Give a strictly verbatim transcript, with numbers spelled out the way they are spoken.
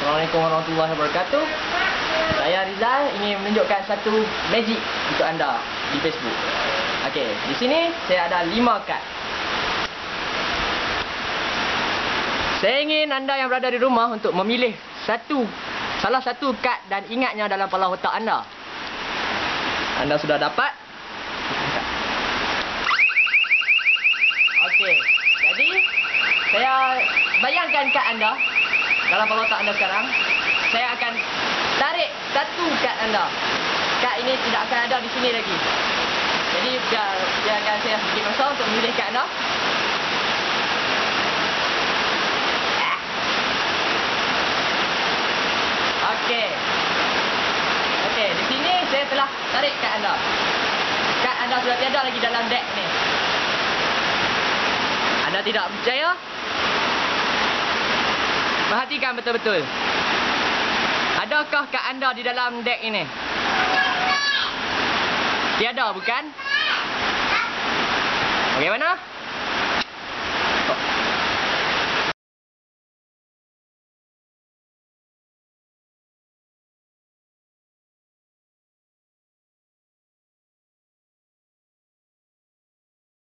Assalamualaikum warahmatullahi wabarakatuh. Saya Rizal ingin menunjukkan satu magic untuk anda di Facebook. Okey, di sini saya ada lima kad. Saya ingin anda yang berada di rumah untuk memilih satu salah satu kad dan ingatnya dalam kepala otak anda. Anda sudah dapat? Okey, jadi saya bayangkan kad anda dalam kepala otak anda sekarang. Saya akan tarik satu kad anda. Kad ini tidak akan ada di sini lagi. Jadi biar, biarkan saya sedikit masa untuk memilih kad anda. Okey. Okey, di sini saya telah tarik kad anda. Kad anda sudah tiada lagi dalam deck ni. Anda tidak percaya? Perhatikan betul-betul. Adakah kad anda di dalam deck ini? Tiada, bukan? Bagaimana?